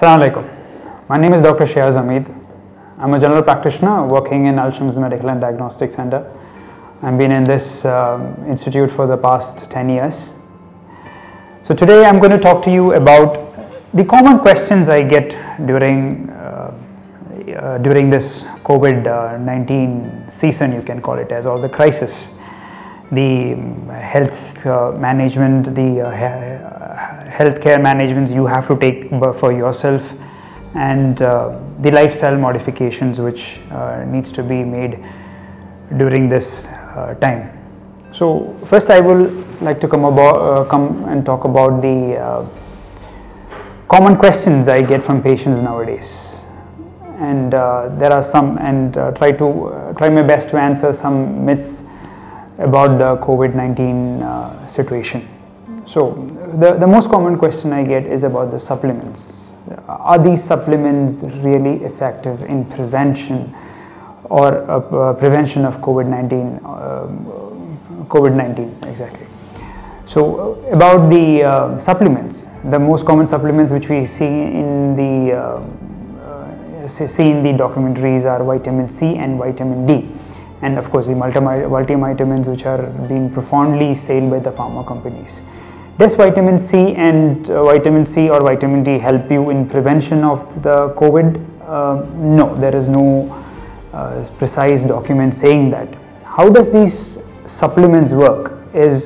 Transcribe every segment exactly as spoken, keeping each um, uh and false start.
Assalamu alaikum. My name is Doctor Shayaz Hamid. I'm a general practitioner working in Al-Shams Medical and Diagnostic Center. I've been in this um, institute for the past ten years. So today I'm going to talk to you about the common questions I get during uh, uh, during this COVID nineteen season, you can call it as, or the crisis. The health uh, management, the uh, healthcare management you have to take for yourself, and uh, the lifestyle modifications which uh, needs to be made during this uh, time. So first I will like to come about uh, come and talk about the uh, common questions I get from patients nowadays, and uh, there are some, and uh, try to uh, try my best to answer some myths about the COVID nineteen uh, situation. So the, the most common question I get is about the supplements. Are these supplements really effective in prevention or uh, uh, prevention of COVID nineteen? Uh, COVID nineteen, exactly. So uh, about the uh, supplements, the most common supplements which we see in the uh, uh, see in the documentaries are vitamin C and vitamin D. And of course the multivitamins which are being profoundly sold by the pharma companies. Does vitamin C and uh, vitamin C or vitamin D help you in prevention of the COVID? Uh, no, there is no uh, precise document saying that. How does these supplements work is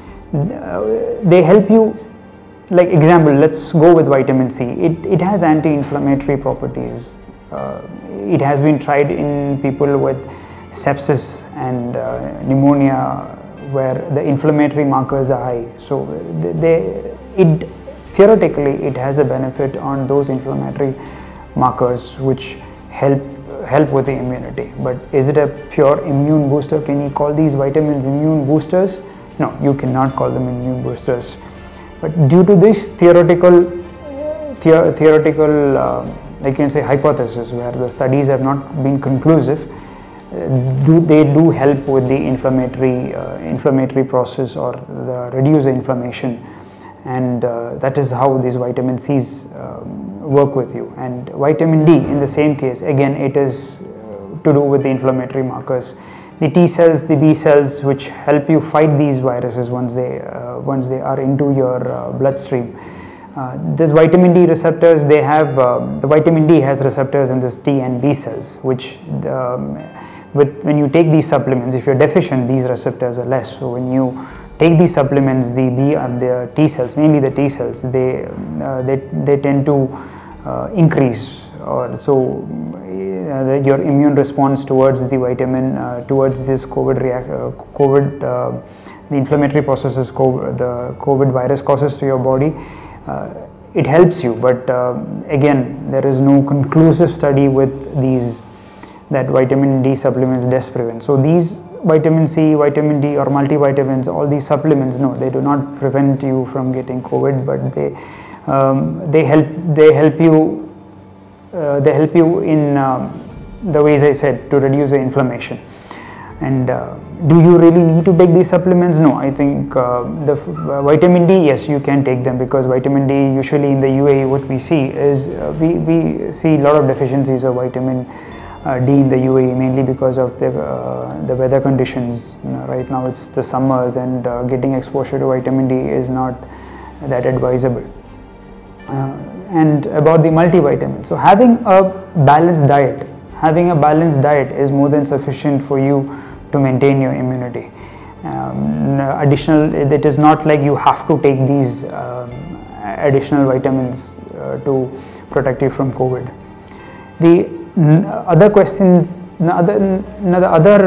uh, they help you, like example, let's go with vitamin C. It, it has anti-inflammatory properties. Uh, it has been tried in people with sepsis and uh, pneumonia, where the inflammatory markers are high. So they, it theoretically it has a benefit on those inflammatory markers which help help with the immunity. But is it a pure immune booster? Can you call these vitamins immune boosters? No, you cannot call them immune boosters. But due to this theoretical the, theoretical uh, like you can say hypothesis, where the studies have not been conclusive, do they do help with the inflammatory uh, inflammatory process, or the reduce the inflammation, and uh, that is how these vitamin C's um, work with you. And vitamin D in the same case, again it is uh, to do with the inflammatory markers, the T cells, the B cells, which help you fight these viruses once they uh, once they are into your uh, bloodstream. Uh, this vitamin D receptors, they have uh, the vitamin D has receptors in this T and B cells, which um, with when you take these supplements, if you're deficient, these receptors are less. So when you take these supplements, the B and the T cells, mainly the T cells, they uh, they they tend to uh, increase, or so uh, your immune response towards the vitamin uh, towards this COVID react uh, COVID uh, the inflammatory processes COVID, the COVID virus causes to your body. Uh, it helps you, but uh, again there is no conclusive study with these that vitamin D supplements does prevent. So these vitamin C, vitamin D or multivitamins, all these supplements, no, they do not prevent you from getting COVID, but they um, they help they help you uh, they help you in um, the ways I said, to reduce the inflammation. And uh, do you really need to take these supplements? No, I think uh, the uh, vitamin D, yes, you can take them, because vitamin D usually in the U A E what we see is uh, we, we see a lot of deficiencies of vitamin uh, D in the U A E, mainly because of the, uh, the weather conditions. You know, right now it's the summers, and uh, getting exposure to vitamin D is not that advisable. Uh, and about the multivitamins, so having a balanced diet, having a balanced diet is more than sufficient for you to maintain your immunity. Um, additional, it is not like you have to take these um, additional vitamins uh, to protect you from COVID. The n other questions, the other, the other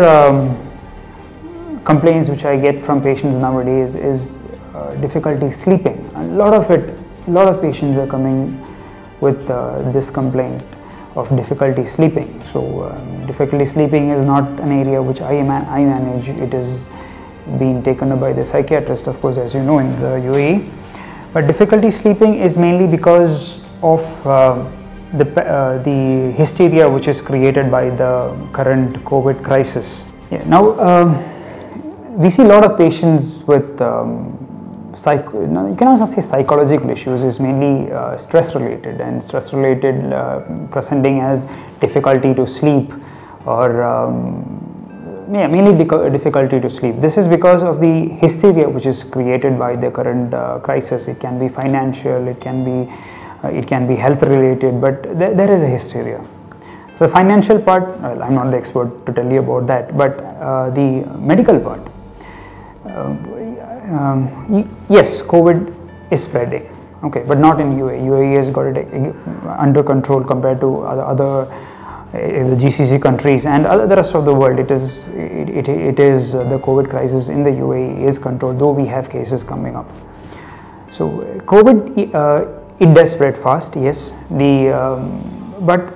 um, complaints which I get from patients nowadays is uh, difficulty sleeping. A lot of it, a lot of patients are coming with uh, this complaint of difficulty sleeping. So um, difficulty sleeping is not an area which I, man I manage. It is being taken up by the psychiatrist, of course, as you know, in the U A E. But difficulty sleeping is mainly because of uh, the, uh, the hysteria which is created by the current COVID crisis. Yeah. Now um, we see a lot of patients with um, psycho, no, you can also say psychological issues, is mainly uh, stress related, and stress related uh, presenting as difficulty to sleep, or um, yeah, mainly difficulty to sleep. This is because of the hysteria which is created by the current uh, crisis. It can be financial, it can be uh, it can be health related, but th there is a hysteria. So the financial part, well, I'm not the expert to tell you about that, but uh, the medical part, uh, um, yes, COVID is spreading, okay, but not in U A E. U A E has got it under control compared to other, other uh, the G C C countries and other, the rest of the world. It is it, it, it is uh, the COVID crisis in the U A E is controlled, though we have cases coming up. So COVID, uh, it does spread fast, yes, the um, but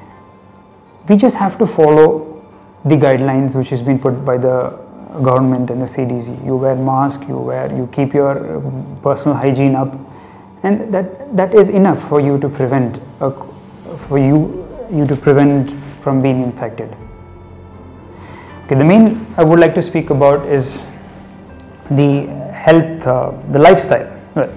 we just have to follow the guidelines which has been put by the government and the C D C. You wear mask, you wear, you keep your personal hygiene up, and that that is enough for you to prevent a, for you you to prevent from being infected. Okay, the main I would like to speak about is the health, uh, the lifestyle. Well,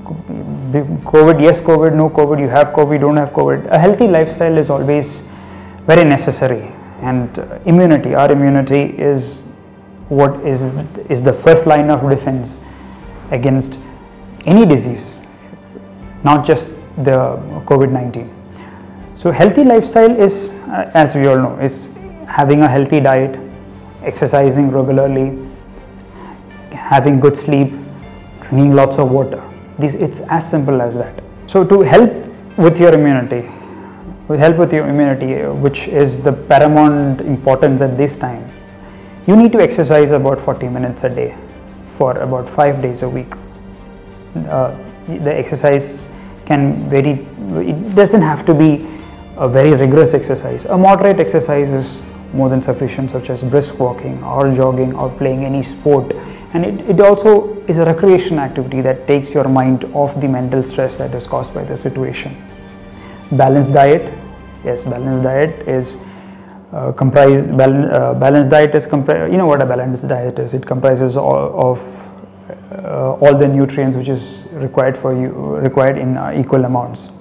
COVID, yes, COVID, no COVID, you have COVID, don't have COVID. A healthy lifestyle is always very necessary, and uh, immunity, our immunity is what is is the first line of defense against any disease, not just the COVID nineteen. So healthy lifestyle is, uh, as we all know, is having a healthy diet, exercising regularly, having good sleep, drinking lots of water. This, it's as simple as that. So to help with your immunity, will help with your immunity, which is the paramount importance at this time, you need to exercise about forty minutes a day for about five days a week. Uh, the exercise can vary, it doesn't have to be a very rigorous exercise. A moderate exercise is more than sufficient, such as brisk walking or jogging or playing any sport. And it, it also is a recreation activity that takes your mind off the mental stress that is caused by the situation. Balanced diet, yes, balanced diet is uh, comprised, bal uh, balanced diet is comprised, you know what a balanced diet is, it comprises all, of uh, all the nutrients which is required for you, required in uh, equal amounts.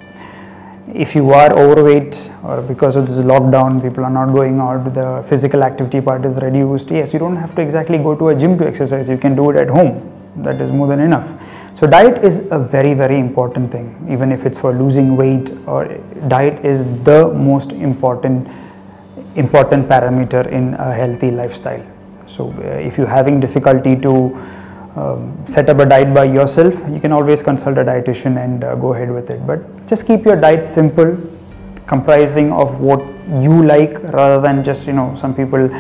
If you are overweight, or because of this lockdown, people are not going out, the physical activity part is reduced, yes, you don't have to exactly go to a gym to exercise, you can do it at home, that is more than enough. So diet is a very very important thing, even if it's for losing weight, or diet is the most important important parameter in a healthy lifestyle. So uh, if you're having difficulty to um, set up a diet by yourself, you can always consult a dietitian and uh, go ahead with it. But just keep your diet simple, comprising of what you like, rather than just, you know, some people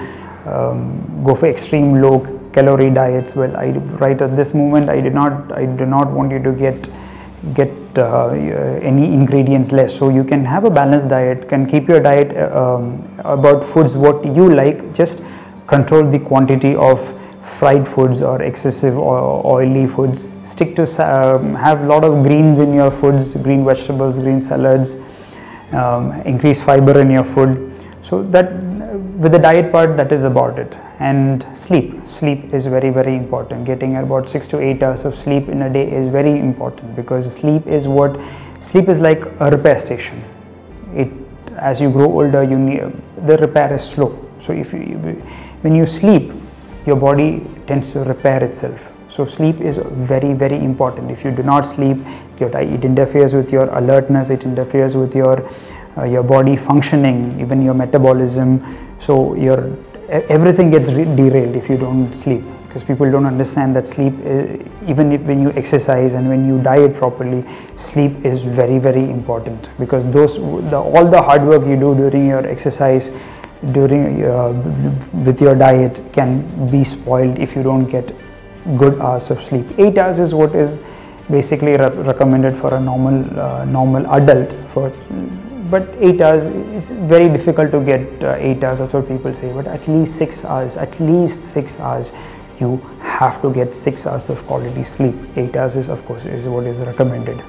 um, go for extreme low calorie diets. Well, I right at this moment I did not I do not want you to get get uh, any ingredients less. So you can have a balanced diet, can keep your diet um, about foods what you like, just control the quantity of fried foods or excessive oily foods. Stick to um, have a lot of greens in your foods, green vegetables, green salads, um, increase fiber in your food. So that with the diet part, that is about it. And sleep, sleep is very very important. Getting about six to eight hours of sleep in a day is very important, because sleep is what sleep is like a repair station. It, as you grow older, you need, the repair is slow. So if you, when you sleep, your body tends to repair itself. So sleep is very very important. If you do not sleep, your, it interferes with your alertness, it interferes with your uh, your body functioning, even your metabolism. So your everything gets derailed if you don't sleep, because people don't understand that sleep, is, even if when you exercise and when you diet properly, sleep is very very important, because those the, all the hard work you do during your exercise, during uh, with your diet, can be spoiled if you don't get good hours of sleep. Eight hours is what is basically re recommended for a normal uh, normal adult. For but eight hours, it's very difficult to get uh, eight hours. That's what people say. But at least six hours, at least six hours, you have to get six hours of quality sleep. Eight hours is, of course, is what is recommended.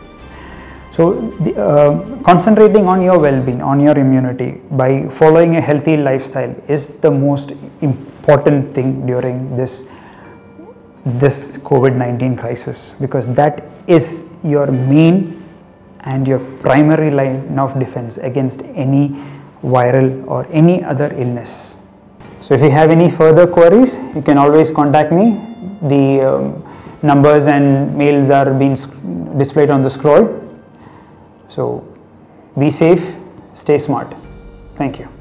So the, uh, concentrating on your well-being, on your immunity, by following a healthy lifestyle is the most important thing during this this COVID nineteen crisis, because that is your main and your primary line of defense against any viral or any other illness. So if you have any further queries, you can always contact me. The um, numbers and mails are being displayed on the scroll. So be safe, stay smart. Thank you.